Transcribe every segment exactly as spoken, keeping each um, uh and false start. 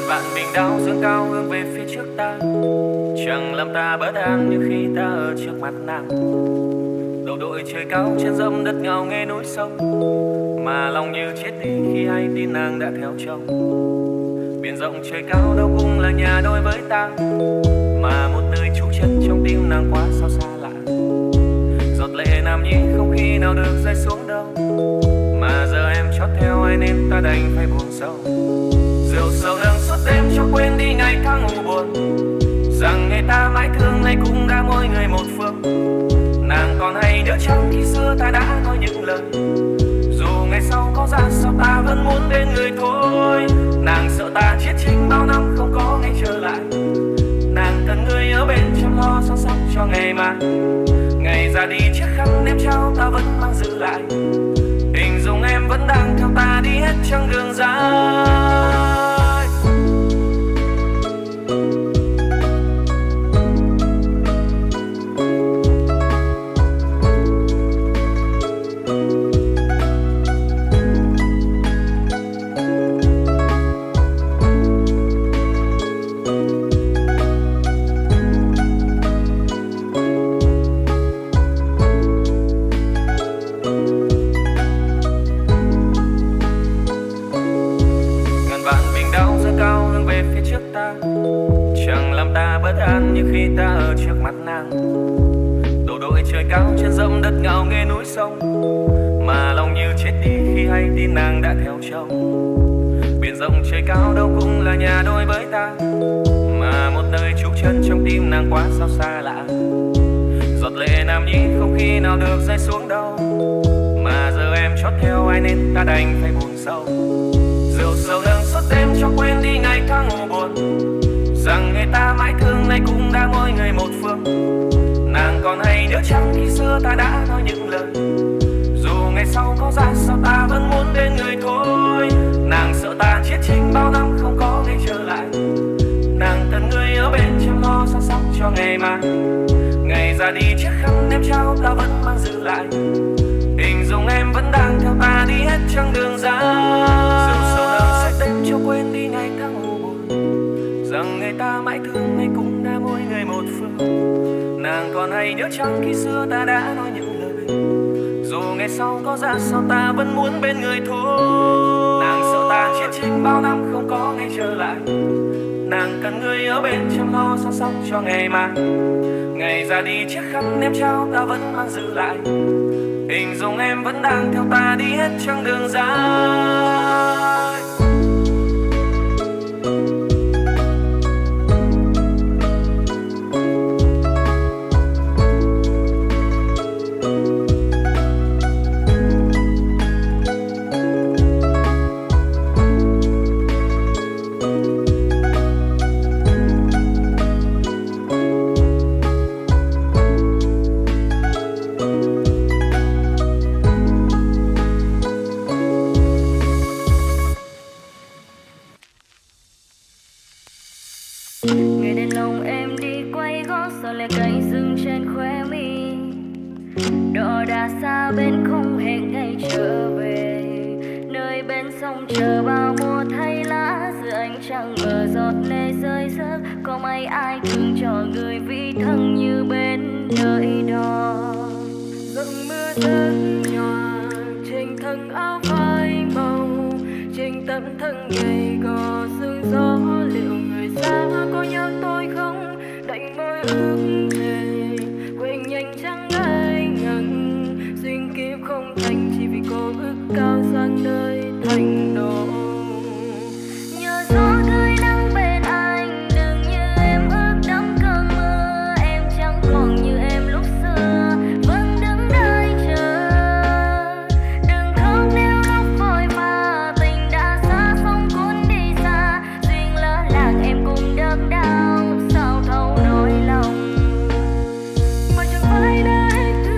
vạn bình đao dương cao hướng về phía trước ta, chẳng làm ta bất an như khi ta ở trước mặt nàng. Đầu đội trời cao trên dẫm đất ngào nghe núi sông, mà lòng như chết đi khi hay tin nàng đã theo chồng. Biển rộng trời cao đâu cũng là nhà đôi với ta, mà một nơi trú chân trong tim nàng quá sao xa lạ. Giọt lệ nam nhi không khi nào được rơi xuống đâu, mà giờ em chót theo ai nên ta đành phải buồn sâu. Rượu sầu nâng suốt đêm cho quên đi ngày tháng u buồn, rằng ngày ta mãi thương nay cũng đã mỗi người một phương. Nàng còn hay nhớ chăng khi xưa ta đã nói những lời, dù ngày sau có ra sao ta vẫn muốn bên người thôi. Nàng sợ ta chết chính bao năm không có ngày trở lại, nàng cần người ở bên chăm lo săn sóc cho ngày mai. Ngày ra đi chiếc khăn em trao ta vẫn mang giữ lại, hình dung em vẫn đang theo ta đi hết chặng đường dài. Như khi ta ở trước mặt nàng, đầu đội trời cao trên dẫm đất ngào nghe núi sông, mà lòng như chết đi khi hay tin nàng đã theo chồng. Biển rộng trời cao đâu cũng là nhà đôi với ta, mà một nơi trú chân trong tim nàng quá sao xa lạ. Giọt lệ nam nhi không khi nào được rơi xuống đâu, mà giờ em chót theo ai nên ta đành phải buồn sâu. Rượu sầu nâng suốt đêm cho quên đi ngày tháng u buồn, rằng người ta mãi thương nay cũng đã mỗi người một phương. Nàng còn hay nhớ chăng khi xưa ta đã nói những lời, dù ngày sau có ra sao ta vẫn muốn bên người thôi. Nàng sợ ta chết chính bao năm không có ngày trở lại, nàng cần người ở bên chăm lo săn sóc cho ngày mai. Ngày ra đi chiếc khăn em trao ta vẫn mang giữ lại, hình dung em vẫn đang theo ta đi hết chặng đường dài. Rượu sầu nâng sẽ đêm cho quên đi ngày tháng u buồn, rằng người ta mãi thương nay cũng đã mỗi người một phương. Nàng còn hay nhớ chăng khi xưa ta đã nói những lời, dù ngày sau có ra sao ta vẫn muốn bên người thôi. Nàng sợ ta chết chính bao năm không có ngày trở lại, nàng cần người ở bên chăm lo săn sóc cho ngày mai. Ngày ra đi chiếc khăn em trao ta vẫn mang giữ lại, hình dung em vẫn đang theo ta đi hết chặng đường dài.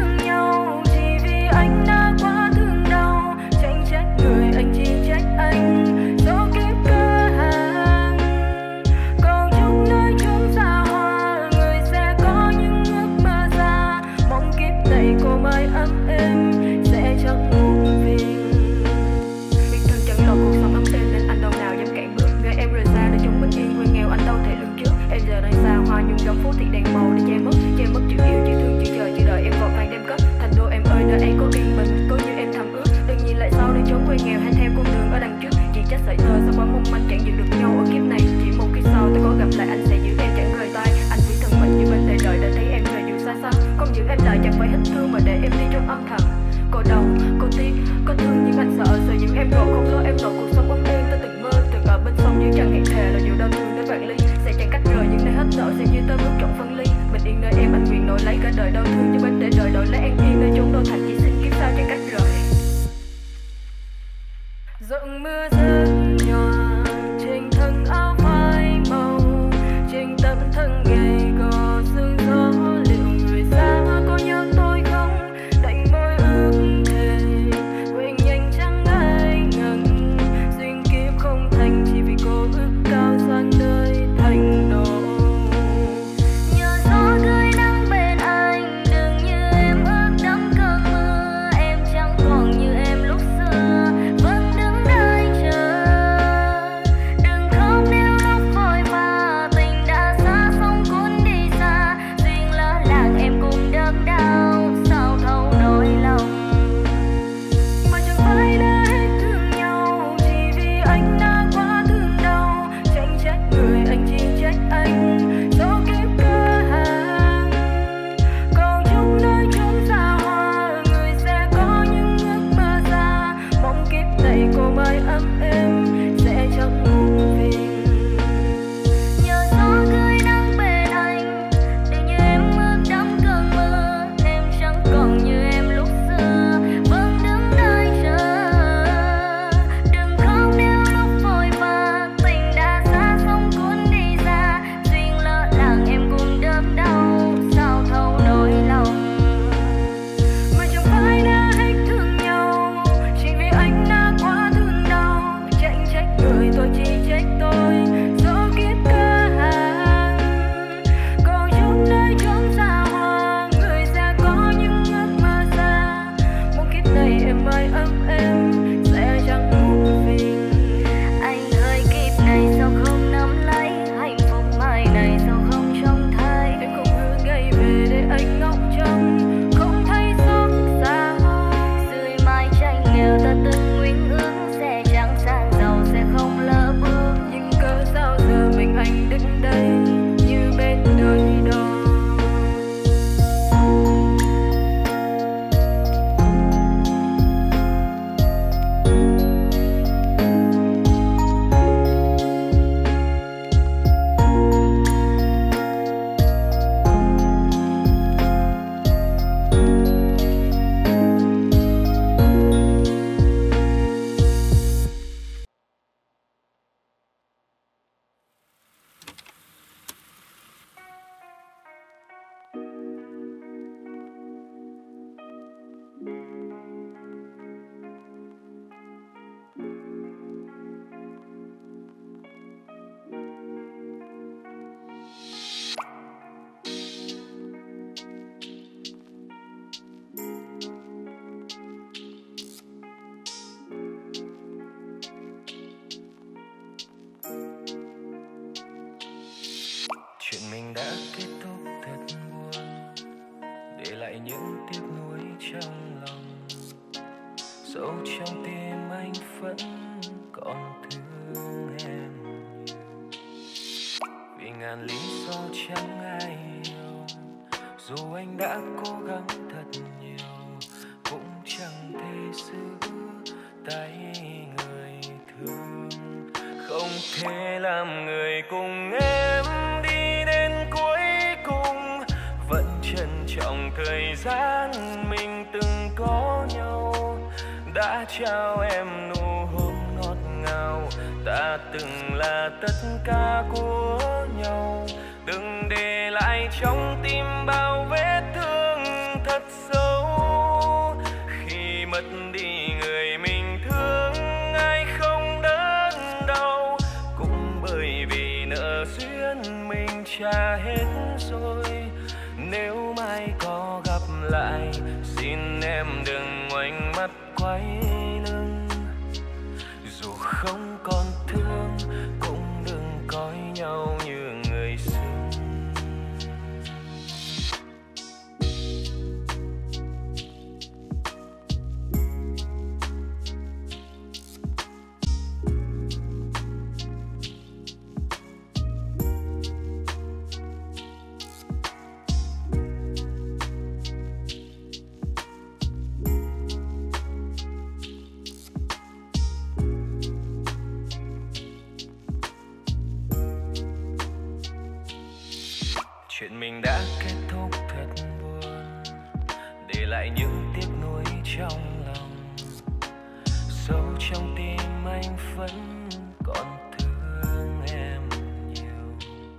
Anh Giọng mưa rơi nhòa trên thân áo phai màu, trên tấm thân gầy gò sương gió. Liệu người xa có nhớ tôi không? Đành môi ước thề quên nhanh chẳng ai ngần. Duyên kiếp không thành chỉ vì cô ước cao sang nơi thành đô. Nhờ gió tươi nắng bên anh, đừng như em ước đắm cơn mưa. Em chẳng còn như em lúc xưa, vẫn đứng đây chờ. Đừng khóc nếu lúc vội vã, tình đã xa sông cuốn đi xa. Duyên lỡ làng em cùng đớn đau, sao thấu nỗi lòng. Mà chẳng phải đã hết thương nhau, chỉ vì anh đã quá thương đau. Chẳng trách người anh chỉ trách anh, dẫu kiếp cơ hàng. Còn chung nơi chốn xa hoa, người sẽ có những ước mơ xa. Mong kiếp này cô mãi ấm êm, sẽ chẳng muộn phiền. Nhờ gió tươi nắng bên anh, đừng như em ước đắm cơn mưa. Em chẳng còn như em lúc xưa, vẫn đứng đây chờ. Đừng khóc nếu lúc vội vã, tình đã xa sông cuốn đi xa. Duyên lỡ làng em cùng đớn đau, sao thấu nỗi lòng. Mà chẳng phải đã hết thương nhau, chỉ vì anh đã quá thương đau. Chẳng trách người tôi chỉ trách tôi, dẫu kiếp cơ hàng. Còn chung nơi chốn xa hoa, người sẽ có những ước mơ xa. Một kiếp này em mãi ấm êm, sẽ chẳng muộn phiền. Anh ơi kiếp này sao không nắm lấy, hạnh phúc mai này sao không trông thấy. Em không hứa ngày về để anh ngóng trông, không thấy xót xa. Dưới mái tranh nghèo ta từng nguyện ước, sẽ chẳng sang giàu sẽ không lỡ bước. Nhưng cớ sao giờ mình anh đứng đây như bên đời đò. Chuyện mình đã kết thúc thật buồn, để lại những tiếc nuối trong lòng. Sâu trong tim anh vẫn còn thương em nhiều, vì ngàn lý do chẳng ai hiểu. Dù anh đã cố gắng thật nhiều, cũng chẳng thể giữ tay người thương. Không thể làm người cùng em đi đến cuối cùng, vẫn trân trọng thời gian mình từng có nhau. Đã trao em nụ hôn ngọt ngào, ta từng là tất cả của nhau. Đừng để lại trong tim bao vết thương thật sâu. Khi mất đi người mình thương, ai không đớn đau, cũng bởi vì nợ duyên mình trả hết rồi. Nếu mai có gặp lại, xin em đừng ngoảnh mắt quay lưng. Dù không còn thương, cũng đừng coi nhau như người xưa. Chuyện mình đã kết thúc thật buồn, để lại những tiếc nuối trong lòng. Sâu trong tim anh vẫn còn thương em nhiều,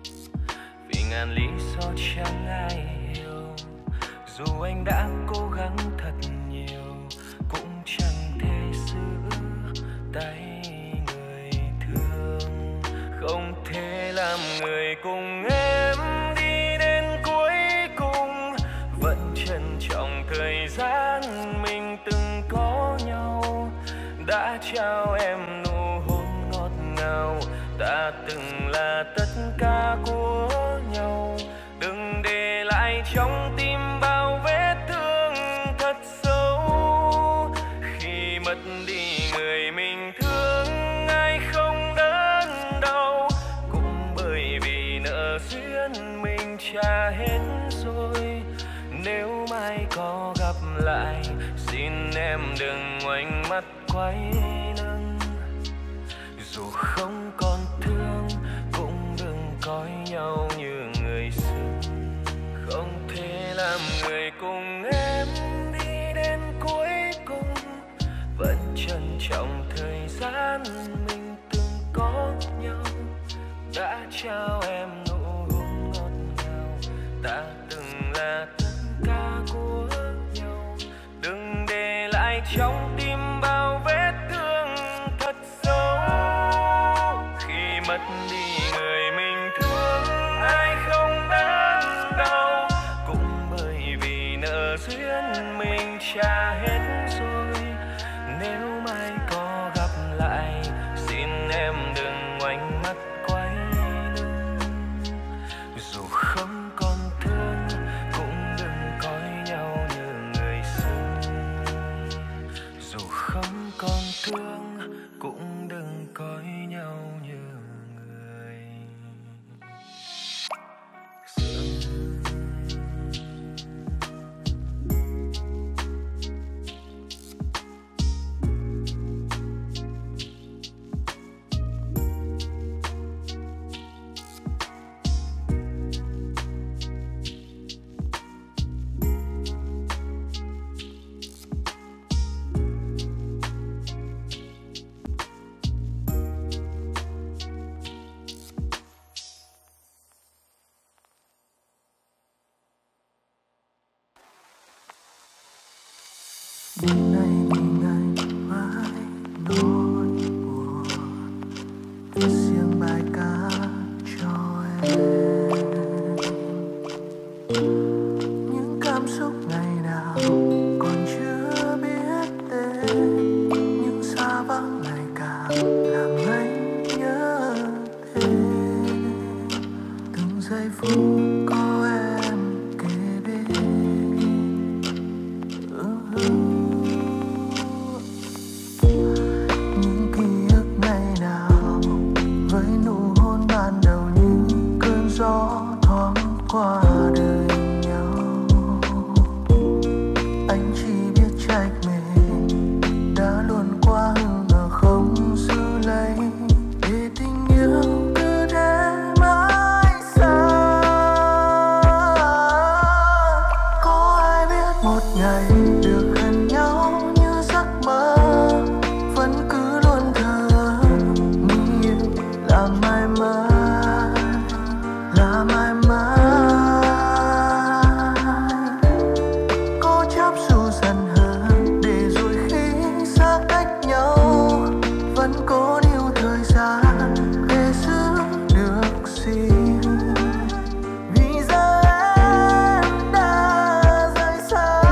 vì ngàn lý do chẳng ai hiểu. Dù anh đã cố gắng thật nhiều cũng chẳng thể giữ tay người thương. Không thể làm người cùng em đi đến cuối cùng, vẫn trân trọng thời gian mình từng có nhau. Đã trao em nụ hôn ngọt ngào, ta từng là tất cả của nhau. Đừng để lại trong tim bao vết thương thật sâu. Khi mất đi người mình thương, ai không đớn đau, cũng bởi vì nợ duyên mình trả hết rồi. Nếu mai có gặp lại, xin em đừng ngoảnh mắt quay lưng. Dù không còn thương, cũng đừng coi nhau như người xưa. Không thể làm người cùng em đi đến cuối cùng, vẫn trân trọng thời gian mình từng có nhau. Đã trao em nụ hôn ngọt ngào, ta từng là tất cả của nhau. Đừng để lại trong tim bao vết thương thật sâu. Khi mất đi người mình thương, ai không đớn đau, cũng bởi vì nợ duyên mình trả hết rồi. Nếu mai có gặp lại, xin em đừng ngoảnh mắt quay lưng. Dù không còn thương, cũng đừng coi nhau như người xưa. Dù không còn thương, cũng đừng coi nhau như người xưa. Đêm nay vì ngày mãi nỗi buồn, viết riêng bài ca cho em. Những cảm xúc ngày nào còn chưa biết tên, những xa vắng ngày càng làm anh nhớ thêm. Từng giây phút có em kề bên. Gió thoáng qua đời nhau, anh chỉ biết trách mình đã luôn quá ngờ không giữ lấy, để tình yêu cứ thế mãi xa. Có ai biết một ngày được gần nhau như giấc mơ, vẫn cứ luôn thờ nghĩ yêu là mãi mãi. Là mãi mãi có chấp dù dần hơn, để rồi khi xa cách nhau vẫn có điều thời gian để giữ được gì. Vì giờ em đã rời xa.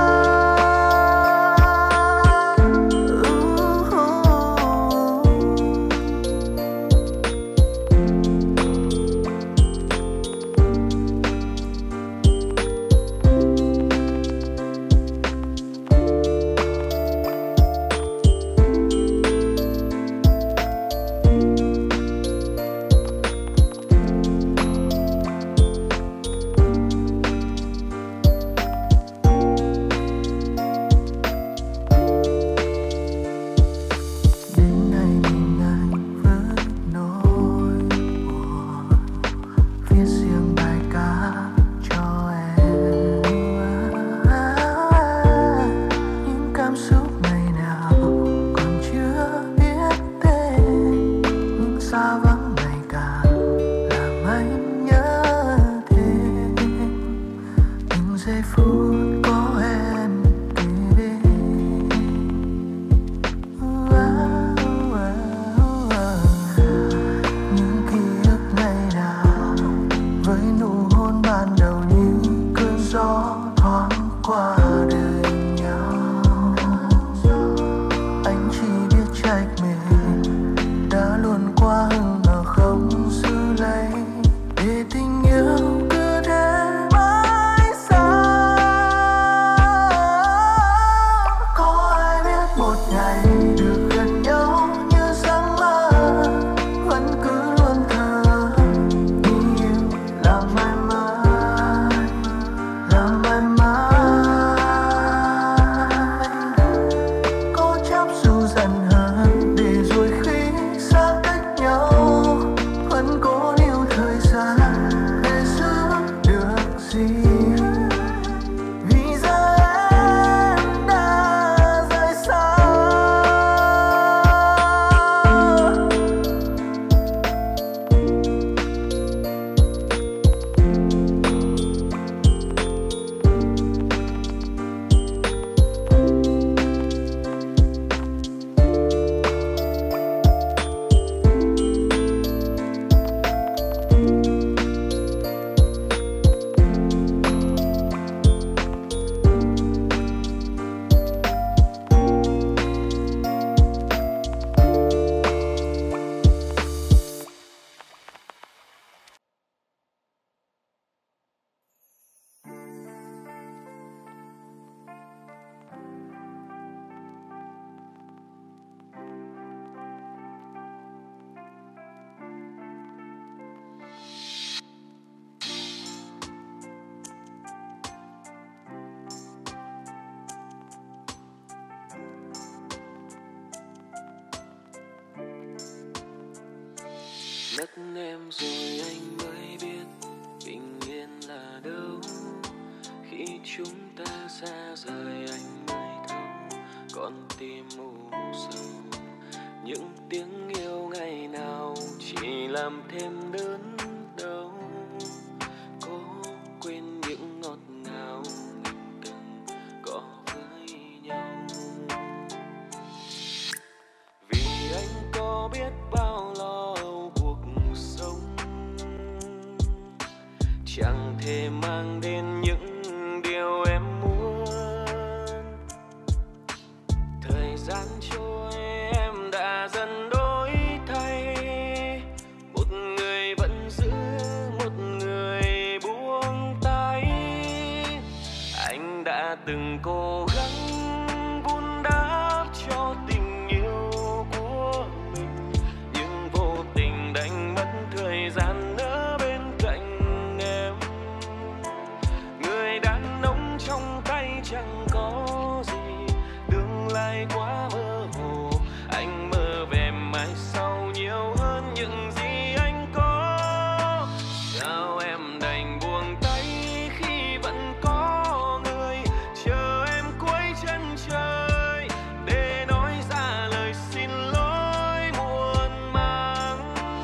luôn quá hừng hờ không giữ lấy, để tình yêu cứ thế mãi xa. Có ai biết một ngày được gần nhau như giấc mơ, vẫn cứ luôn thờ nghĩ yêu là mãi mãi, là mãi mãi. Có chấp dù dần hơn để rồi khi xa cách nhau, vẫn cố níu thời gian để giữ được gì. Vì giờ em đã rời xa. Mất em rồi anh mới biết bình yên là đâu. Khi chúng ta xa rời anh mới thấu con tim u sầu. Những tiếng yêu ngày nào chỉ làm thêm đớn đau. Cố quên những ngọt ngào mình từng có với nhau. Vì anh có biết bao lo cuộc sống, chẳng thể mang đến những điều em muốn. Thời gian trôi em đã dần đổi thay, một người vẫn giữ, một người buông tay. Anh đã từng cố gắng vun đắp cho tình yêu của mình, nhưng vô tình đánh mất thời gian ở bên cạnh em. Người đàn ông trong tay chẳng có gì, tương lai quá mơ hồ. Anh mơ về mai sau nhiều hơn những gì anh có. Sao em đành buông tay khi vẫn có người chờ em cuối chân trời, để nói ra lời xin lỗi muộn màng.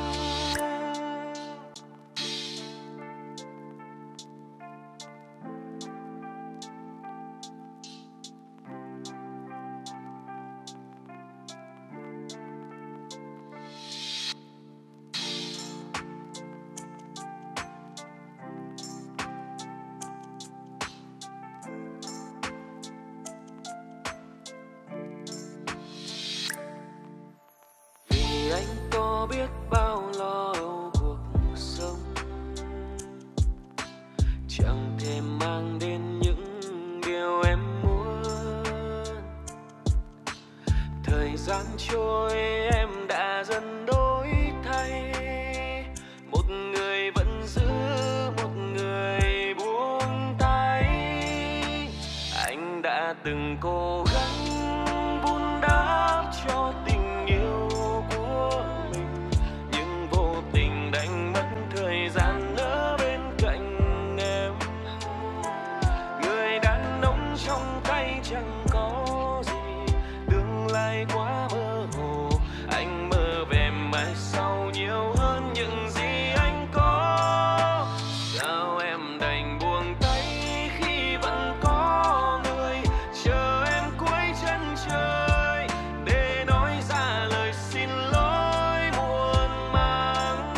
Vì anh có biết bao lo âu cuộc sống, chẳng thể mang đến những điều em muốn. Thời gian trôi em đã dần đổi thay, một người vẫn giữ, một người buông tay. Anh đã từng cố gắng vun đắp cho tình yêu của mình, nhưng vô tình đánh mất thời gian ở bên cạnh em. Người đàn ông trong tay chẳng có gì, tương lai quá mơ hồ. Anh mơ về mai sau nhiều hơn những gì anh có. Sao em đành buông tay khi vẫn có người chờ em cuối chân trời, để nói ra lời xin lỗi muộn màng.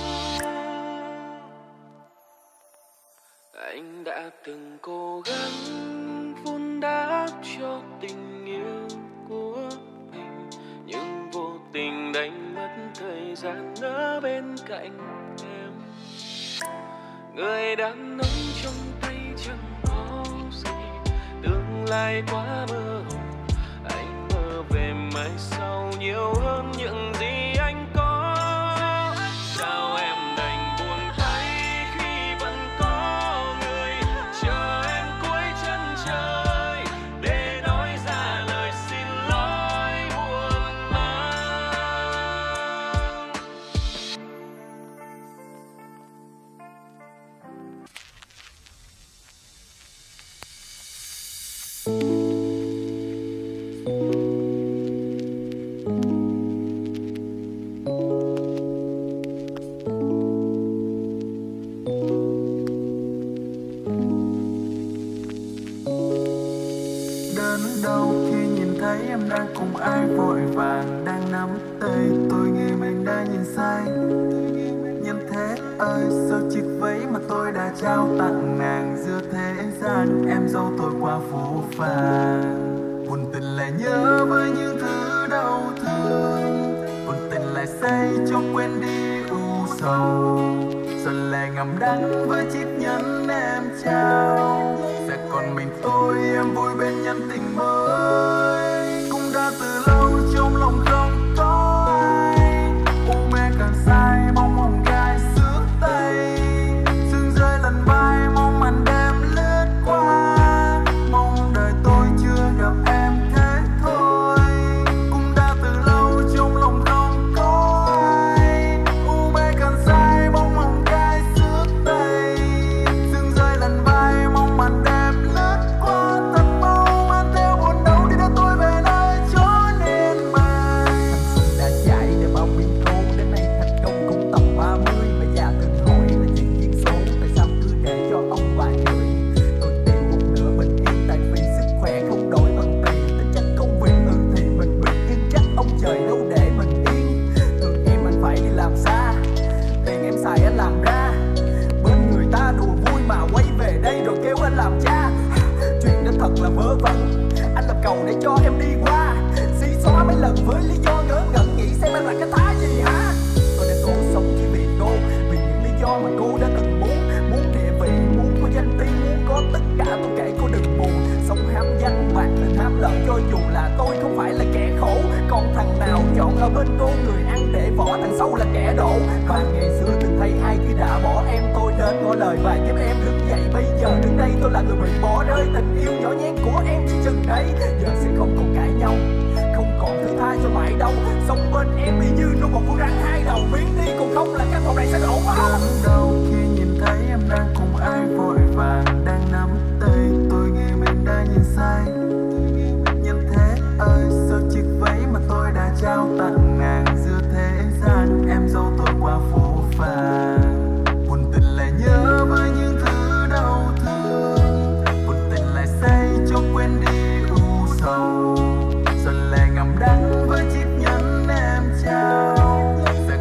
Anh đã từng cố gắng vun đắp cho tình yêu của mình, nhưng vô tình đánh mất thời thời gian ở bên cạnh em. Người đàn ông trong tay chẳng có gì, tương lai quá mơ hồ. Anh mơ về mai sau nhiều hơn những gì anh có. Sao em đành buồn thấy khi vẫn có người chờ em cuối chân trời để nói ra lời xin lỗi buồn mang. Đớn đau khi nhìn thấy em đang cùng ai vội vàng đang nắm tay tôi, nghĩ mình đã nhìn sai. Nhân thế ơi, sao chiếc váy mà tôi đã trao tặng nàng giữa thế gian em dâu tôi qua phố vàng. Buồn tình lại nhớ với những thứ đau thương, buồn tình lại say cho quên đi u sầu. Giọt lệ ngầm đắng với chiếc nhẫn em trao, sẽ còn mình tôi em vui bên nhân tình mới. Cũng đã từ lâu trong lòng không có ai, u mê càng sai mong hồng gai xước tay. Sương rơi lần vai mong màn đêm lướt qua, mong đời tôi chưa gặp em thế thôi. Cũng đã từ lâu trong lòng không có ai, u mê càng sai mong hồng gai xước tay. Sương rơi lần vai mong màn đêm lướt qua, thật mau mang theo buồn đau đi đưa tôi về nơi chốn yên bình. Thanh xuân đã chạy để bao biến cố, đến nay thành công cũng tầm ba mươi. Mẹ già từng hỏi là chuyện duyên số, tại sao cứ để cho ông bà cười. Tôi tìm một nửa bình yên tại vì sức khỏe không đổi bằng tiền. Tính chất công việc ừ thì mình biết, nhưng chắc ông trời đâu để mình yên. Thường em anh phải đi làm xa, tiền em xài anh làm ra. Bên người ta đùa vui mà quay về đây rồi kêu anh làm cha. Chuyện đó thật là vớ vẩn, anh làm cầu để cho em đi qua. Xí xóa mấy lần với lý do ngớ ngẩn, nghĩ xem em là cái thá gì hả. Tôi để cô sống chỉ vì cô, vì những lý do mà cô đã từng muốn. Muốn địa vị, muốn có danh tiếng, muốn có tất cả tôi kể cô đừng buồn. Sống hám danh bạc nên hám lợi, cho dù là tôi không phải là kẻ khổ. Còn thằng nào chọn ở bên cô, người ăn để vỏ thằng sau là kẻ đổ. Và ngày xưa từng thấy ai khi đã bỏ em, tôi đến ngỏ lời và giúp em đứng dậy. Bây giờ đứng đây tôi là người bị bỏ rơi, tình yêu nhỏ nhen của em chỉ chừng đấy. Giờ sẽ không còn cãi nhau, không còn thứ tha cho mãi đâu. Sống bên em y như nuôi một con rắn hai đầu, biến đi còn không là căn phòng này sẽ đổ máu. Đớn đau khi nhìn thấy em đang cùng ai vội vàng đang nắm tay tôi, nghĩ mình đã nhìn sai. Nhân thế ơi, sao chiếc váy mà tôi đã trao tặng nàng giữa thế gian em dâu tôi qua phố vàng. Buồn tình lại nhớ với những thứ đau thương, buồn tình lại say cho quên đi u sầu. Giọt lệ ngầm đắng với chiếc nhẫn em trao, sẽ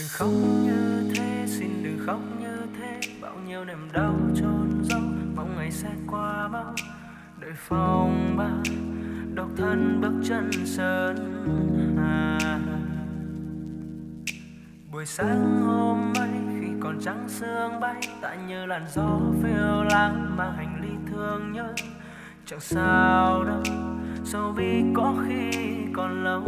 Đừng khóc như thế, xin đừng khóc như thế. Bao nhiêu niềm đau chôn giấu, mong ngày sẽ qua mau. Đời phong ba, độc thân bước chân sơn hà. Buổi sáng hôm ấy khi còn trắng sương bay, ta như làn gió phiêu lãng mang hành ly thương nhớ. Chẳng sao đâu, dẫu vì có khi còn lâu.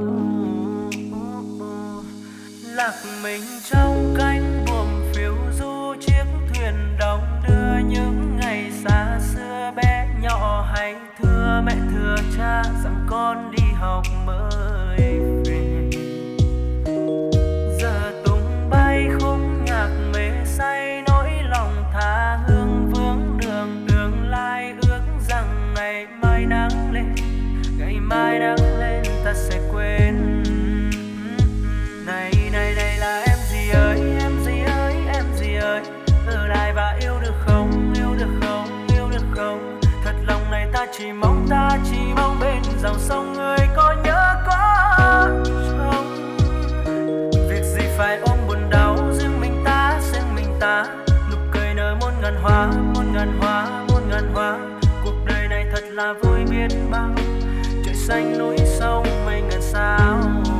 Lạc mình trong cánh buồm phiêu du, chiếc thuyền đong đưa những ngày xa xưa bé nhỏ. Hay thưa mẹ thưa cha rằng con đi học mới về. Giờ tung bay khúc nhạc mê say, nỗi lòng tha hương vướng đường. Tương lai ước rằng ngày mai nắng lên, ngày mai nắng lên ta sẽ quên. Này này này là em gì ơi, em gì ơi, em gì ơi. Ở lại và yêu được không, yêu được không, yêu được không. Thật lòng này ta chỉ mong, ta chỉ mong bên dòng sông người có nhớ có không. Việc gì phải ôm buồn đau, riêng mình ta, riêng mình ta. Nụ cười nở muôn ngàn hoa, muôn ngàn hoa, muôn ngàn hoa. Cuộc đời này thật là vui biết bao. Trời xanh núi sông mây ngàn sao.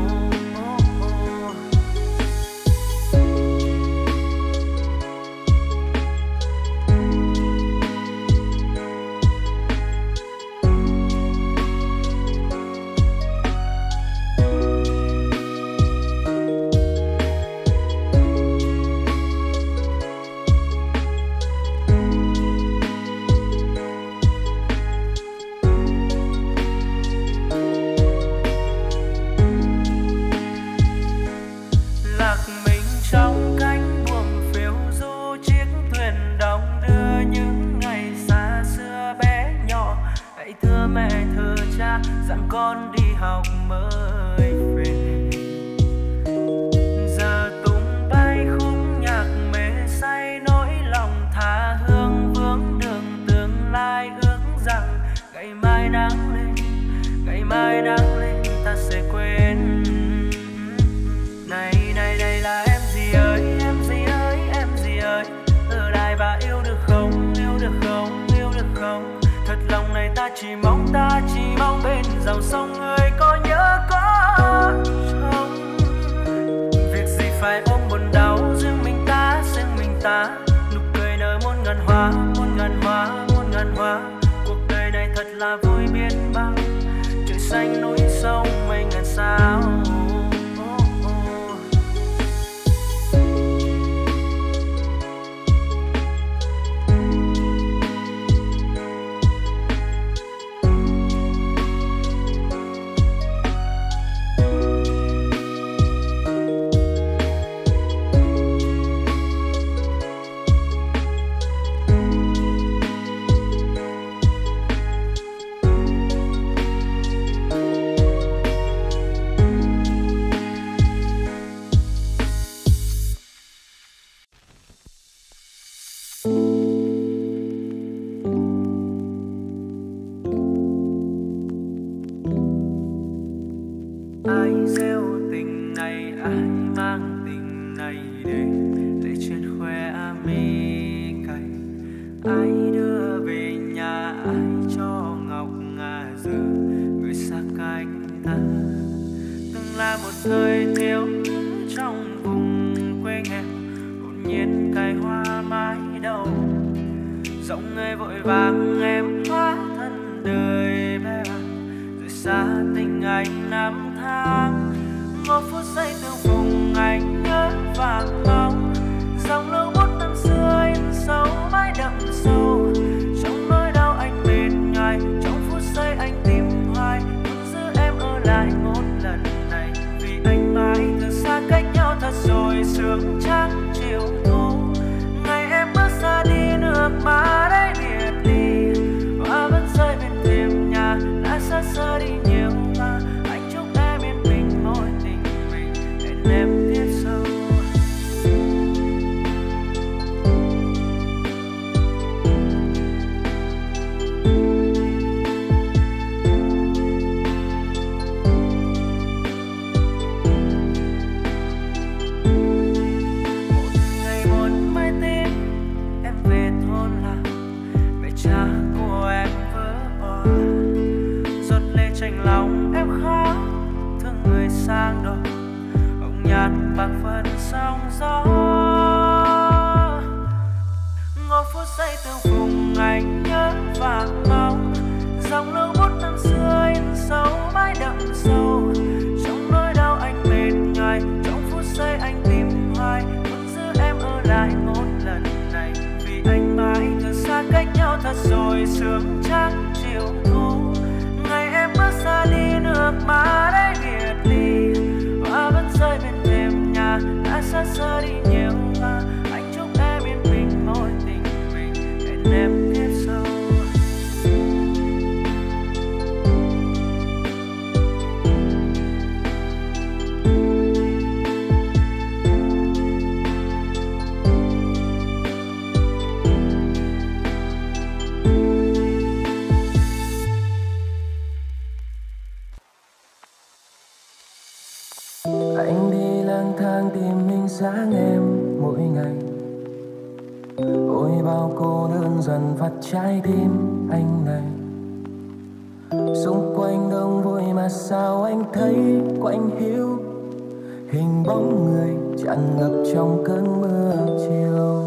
Dặn con đi học mới về. Giờ tung bay khúc nhạc mê say, nỗi lòng tha hương vướng đường. Tương lai ước rằng ngày mai nắng lên, ngày mai nắng lên ta sẽ quên. Này này này là em gì ơi, em gì ơi, em gì ơi. Ở lại và yêu được không, yêu được không, yêu được không. Thật lòng này ta chỉ mong, ta chỉ mong bên dòng sông người có nhớ có không. Việc gì phải ôm buồn đau, riêng mình ta, riêng mình ta. Nụ cười nở muôn ngàn hoa, muôn ngàn hoa, muôn ngàn hoa. Cuộc đời này thật là vui biết bao. Trời xanh núi sông mây ngàn sao. nhạt bạc phần sóng gió. Ngồi phút giây tương phùng anh nhớ và mong dòng lưu bút năm xưa in sâu mãi đậm sâu trong nỗi đau anh mệt nhoài. Trong phút giây anh tìm hoài muốn giữ em ở lại một lần này, vì anh mãi từ xa cách nhau thật rồi. Sương trắng chiều thu ngày em bước xa đi, nước mắt ấy biệt ly, hoa vẫn rơi bên thềm nhà đã xa xưa đi nhiều mà. Anh chúc em yên bình mối tình mình, hẹn em kiếp sau. Anh đi lang thang tìm hình dáng em mỗi ngày, ôi bao cô đơn dần vắt trái tim anh này. Xung quanh đông vui mà sao anh thấy quạnh hiu, hình bóng người tràn ngập trong cơn mưa chiều.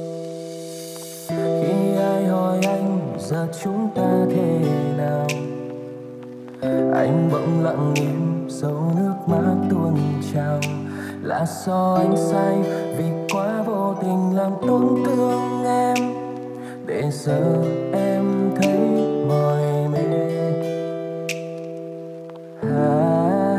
Khi ai hỏi anh giờ chúng ta thế nào, anh bỗng lặng im dấu nước mắt tuôn trào. Là do anh sai vì quá vô tình làm tổn thương em, để giờ em thấy mỏi mệt. À,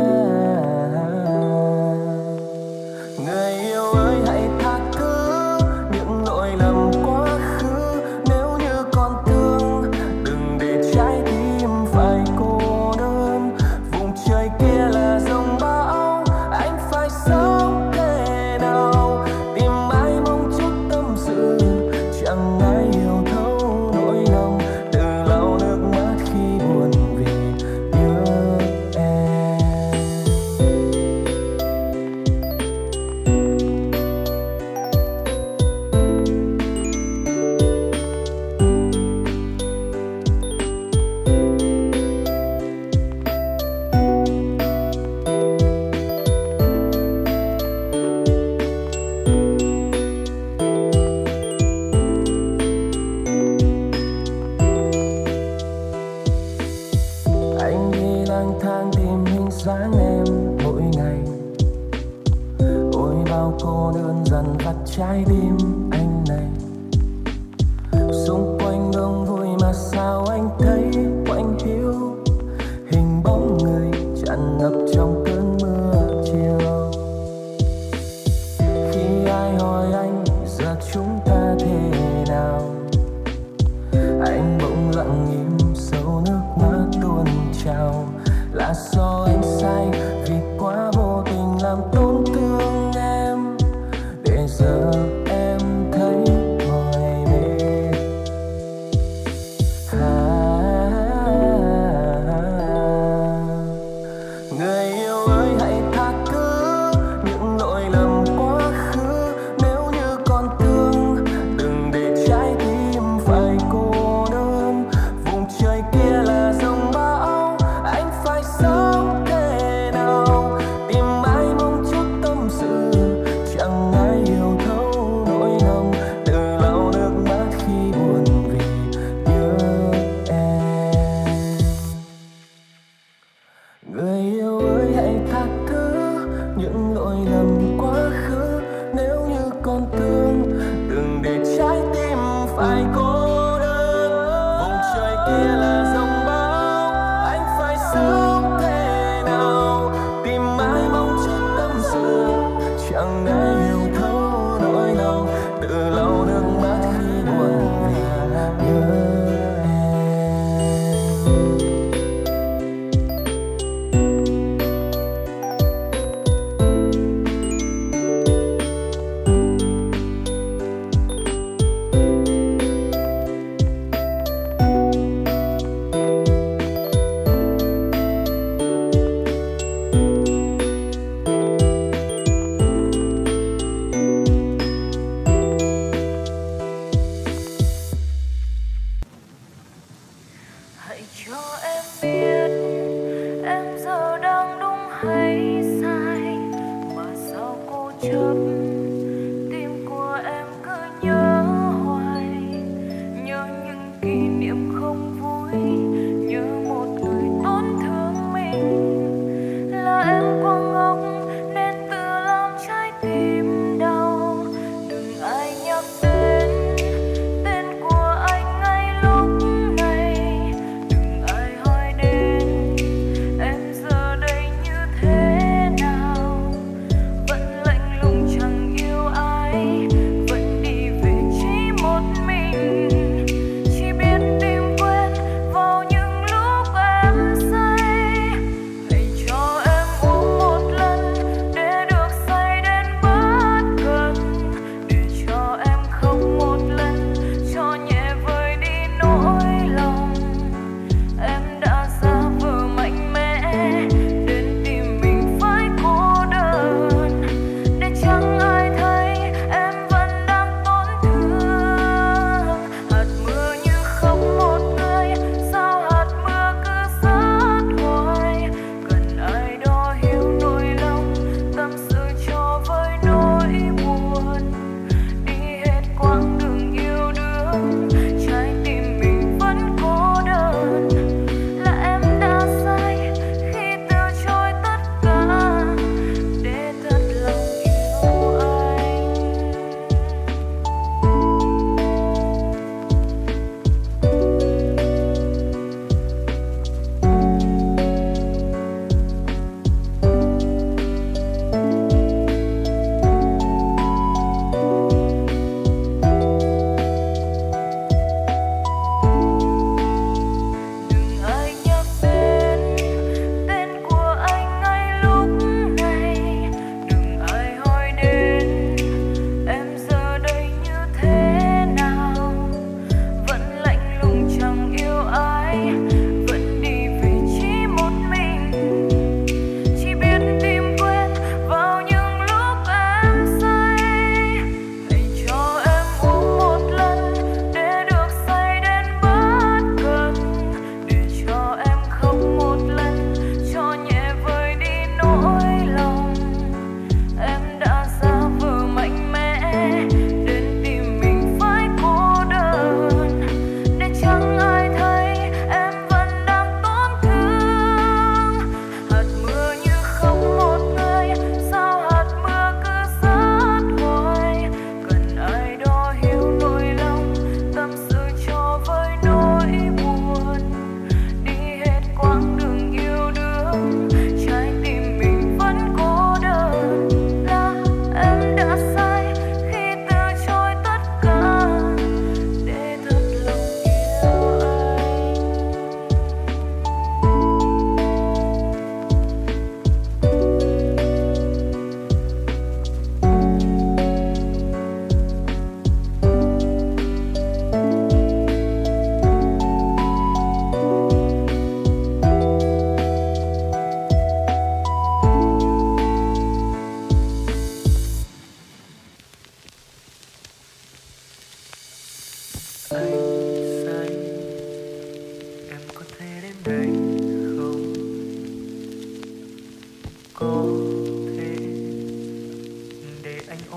người yêu ơi hãy tha thứ những lỗi lầm quá khứ, nếu như còn thương đừng để trái tim phải cô đơn. Vùng trời kia là dòng bão, anh phải sống thế nào, tìm ai mong chút tâm sự, chẳng ai hiểu thấu nỗi lòng. Từ lau nước mắt khi buồn vì nhớ em. Anh đi lang thang tìm hình dáng em mỗi ngày, ôi bao cô đơn dần vắt trái tim anh này. Xung quanh đông vui mà sao anh thấy quạnh hiu, hình bóng người tràn ngập trong cơn mưa chiều. Khi ai hỏi anh giờ chúng ta thế nào, anh bỗng lặng im dấu nước mắt tuôn trào. Là do anh sai vì quá vô tình làm tổn thương em, để giờ em thấy mỏi mệt. À, người yêu ơi hãy tha thứ những lỗi lầm quá khứ, nếu như còn thương đừng để trái tim phải cô đơn. Vùng trời kia là dòng bão, anh phải sống thế nào, tìm ai mong chút tâm sự, chẳng ai hiểu thấu nỗi lòng. Từ lau nước mắt khi buồn vì nhớ em. Người yêu ơi hãy tha thứ những lỗi lầm quá khứ, nếu như còn thương đừng để trái tim phải cô đơn. Vùng trời kia là dòng bão, anh phải sống thế nào, tìm ai mong chút tâm sự, chẳng ai hiểu thấu nỗi lòng. Từ lau nước mắt khi buồn vì nhớ em.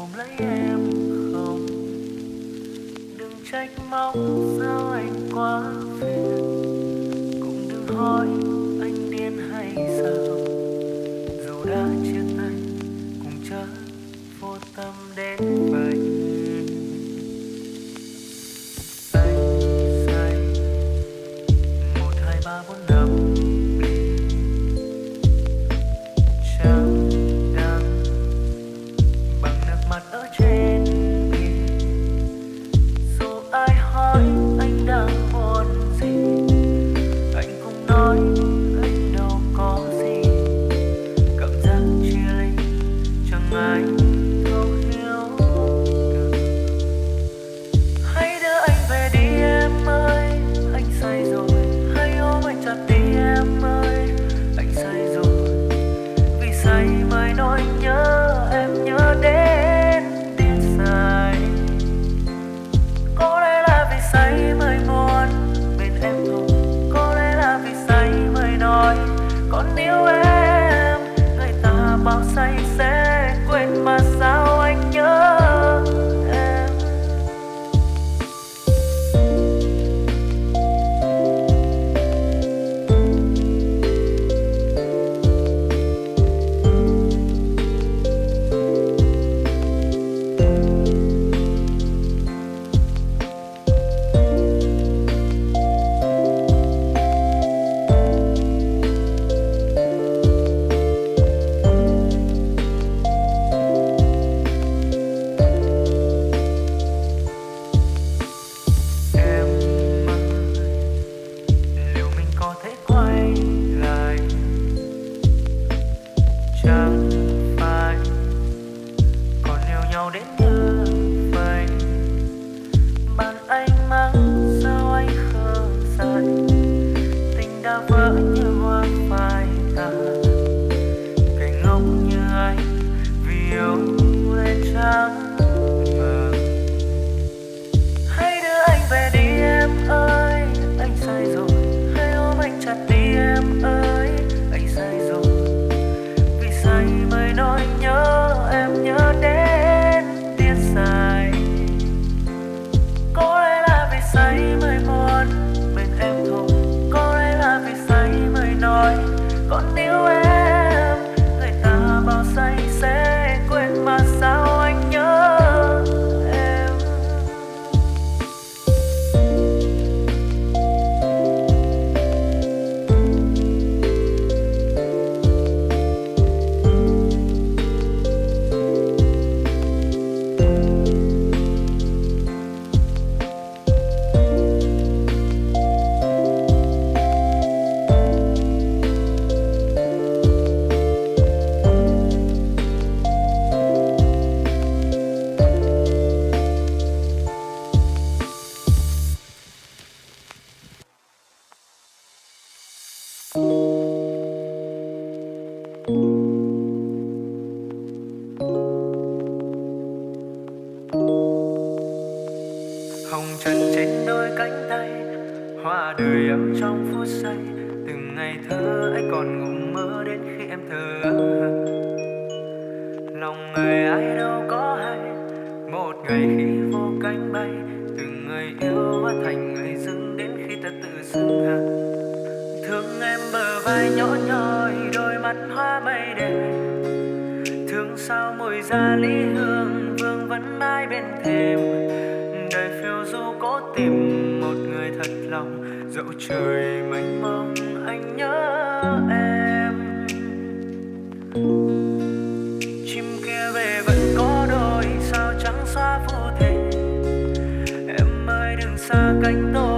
ôm lấy em không. Đừng trách móc sao anh quá phiền, cũng đừng hỏi anh điên hay sao. Dù đã chia tay cũng chớ vô tâm đến vậy. Say say một hai ba bốn năm đi, trắng đắng bằng nước mắt ở trên mi. Dù ai hỏi anh đang buồn gì, anh cũng nói anh đâu có gì. Cảm giác chia ly chẳng ai thấu hiểu được. Hãy đưa anh về đi em ơi, anh say rồi. Hãy ôm anh chặt đi em ơi, anh say rồi. Vì say mới nỗi nhớ em nhớ đến điên say. Có lẽ là vì say mới muốn bên em thôi. Có lẽ là vì say mới nói còn yêu em. Người ta bảo say sẽ quên mà sao anh nhớ em. Em ơi, liệu mình có thể quay lại? Chẳng phải còn yêu nhau đến như vậy. Bạn anh mắng sao anh khờ dại, tình đã vỡ như hoa phai tàn. Kẻ ngốc như anh vì yêu nên chẳng mơ. Hãy đưa anh về đi em ơi, anh say rồi. Hãy ôm anh chặt đi em ơi, anh say rồi. Vì say mới nỗi nhớ em nhớ đến điên say. Có lẽ là vì say mới muốn bên em thôi. Có lẽ là vì say mới nói còn yêu em. Người ta bảo say sẽ quên mà sao anh nhớ em. Hồng trần trên đôi cánh tay, hoa đời em trong phút giây. Từng ngày thơ anh còn ngủ mơ đến khi em thở. Lòng người ai đâu có hay, một ngày khi vô cánh bay. Từng người yêu hóa thành người dưng đến khi ta tự dưng hẳn. Thương em bờ vai nhỏ nhoi, đôi mắt hoa mây đen. Thương sao mùi gia lý hương vương vẫn mãi bên thềm. Đời phiêu du cố tìm một người thật lòng. Dẫu trời mênh mông anh nhớ em. Chim kia về vẫn có đôi sao trắng xóa phù thể. Em ơi đừng xa cánh tôi.